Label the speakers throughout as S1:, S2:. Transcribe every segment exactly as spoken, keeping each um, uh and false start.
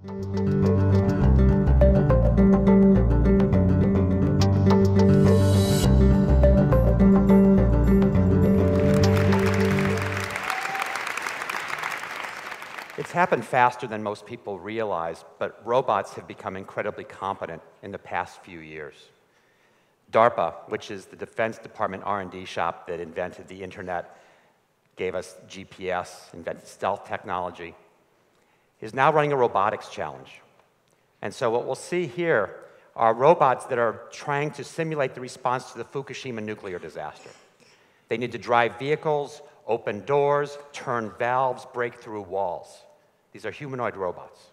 S1: It's happened faster than most people realize, but robots have become incredibly competent in the past few years. DARPA, which is the Defense Department R and D shop that invented the internet, gave us G P S, invented stealth technology, is now running a robotics challenge. And so what we'll see here are robots that are trying to simulate the response to the Fukushima nuclear disaster. They need to drive vehicles, open doors, turn valves, break through walls. These are humanoid robots.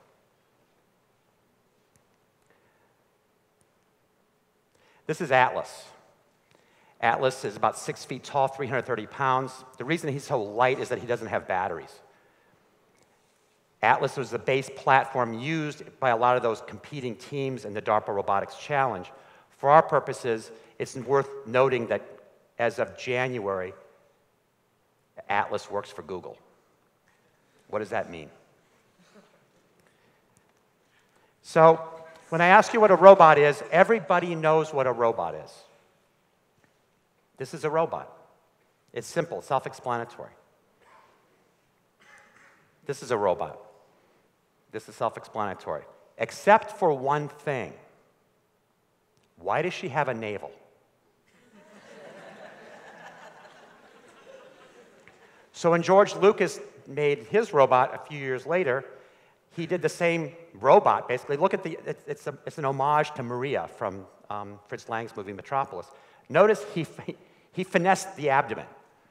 S1: This is Atlas. Atlas is about six feet tall, three hundred thirty pounds. The reason he's so light is that he doesn't have batteries. Atlas was the base platform used by a lot of those competing teams in the DARPA Robotics Challenge. For our purposes, it's worth noting that as of January, Atlas works for Google. What does that mean? So, when I ask you what a robot is, everybody knows what a robot is. This is a robot. It's simple, self-explanatory. This is a robot. This is self-explanatory. Except for one thing. Why does she have a navel? So when George Lucas made his robot a few years later, he did the same robot, basically. Look at the, it's, it's, a, it's an homage to Maria from um, Fritz Lang's movie Metropolis. Notice he, he finessed the abdomen.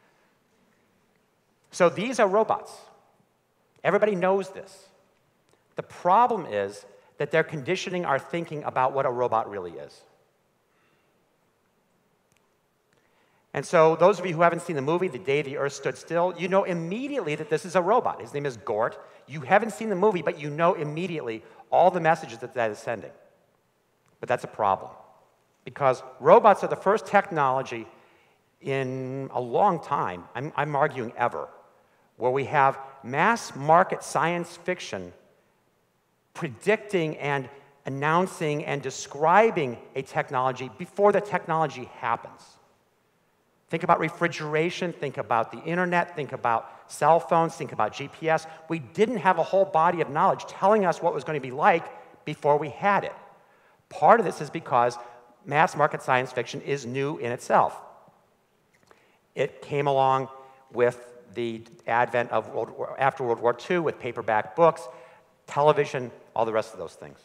S1: So these are robots. Everybody knows this. The problem is that they're conditioning our thinking about what a robot really is. And so those of you who haven't seen the movie, The Day the Earth Stood Still, you know immediately that this is a robot. His name is Gort. You haven't seen the movie, but you know immediately all the messages that that is sending. But that's a problem, because robots are the first technology in a long time, I'm, I'm arguing ever, where we have mass market science fiction predicting and announcing and describing a technology before the technology happens. Think about refrigeration, think about the internet, think about cell phones, think about G P S. We didn't have a whole body of knowledge telling us what it was going to be like before we had it. Part of this is because mass market science fiction is new in itself. It came along with the advent of World War, after World War Two with paperback books, television, all the rest of those things.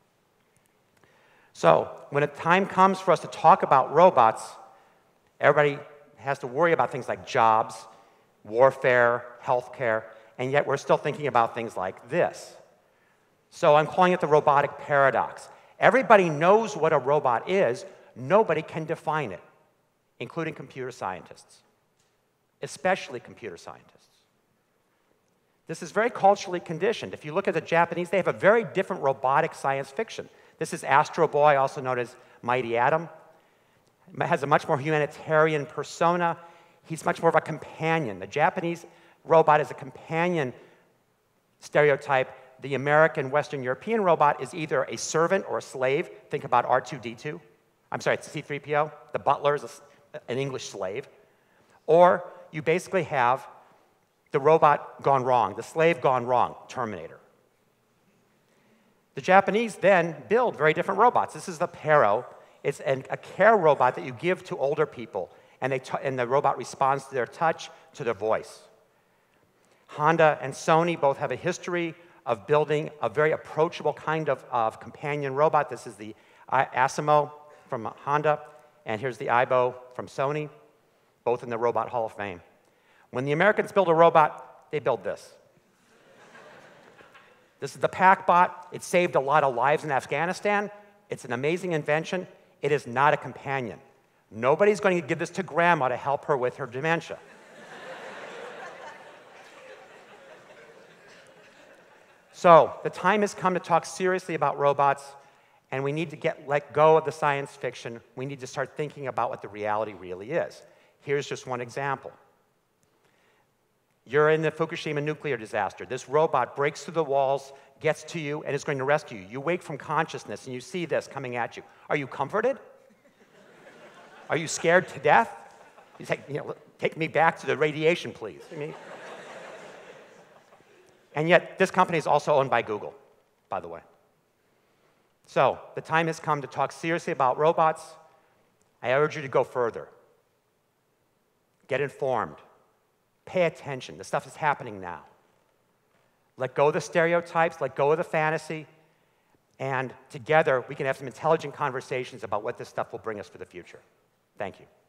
S1: So when a time comes for us to talk about robots, everybody has to worry about things like jobs, warfare, healthcare, and yet we're still thinking about things like this. So I'm calling it the robotic paradox. Everybody knows what a robot is, nobody can define it, including computer scientists, especially computer scientists. This is very culturally conditioned. If you look at the Japanese, they have a very different robotic science fiction. This is Astro Boy, also known as Mighty Atom. Has a much more humanitarian persona. He's much more of a companion. The Japanese robot is a companion stereotype. The American, Western European robot is either a servant or a slave. Think about R two D two. I'm sorry, it's C three P O. The butler is a, an English slave. Or you basically have the robot gone wrong, the slave gone wrong, Terminator. The Japanese then build very different robots. This is the Pero. It's an, a care robot that you give to older people, and, they t and the robot responds to their touch, to their voice. Honda and Sony both have a history of building a very approachable kind of, of companion robot. This is the Asimov from Honda, and here's the Aibo from Sony, both in the Robot Hall of Fame. When the Americans build a robot, they build this. This is the PackBot. It saved a lot of lives in Afghanistan. It's an amazing invention. It is not a companion. Nobody's going to give this to grandma to help her with her dementia. So the time has come to talk seriously about robots, and we need to get, let go of the science fiction. We need to start thinking about what the reality really is. Here's just one example. You're in the Fukushima nuclear disaster. This robot breaks through the walls, gets to you, and is going to rescue you. You wake from consciousness, and you see this coming at you. Are you comforted? Are you scared to death? You say, you know, take me back to the radiation, please. I mean, and yet, this company is also owned by Google, by the way. So, the time has come to talk seriously about robots. I urge you to go further. Get informed. Pay attention. The stuff is happening now. Let go of the stereotypes, let go of the fantasy, and together we can have some intelligent conversations about what this stuff will bring us for the future. Thank you.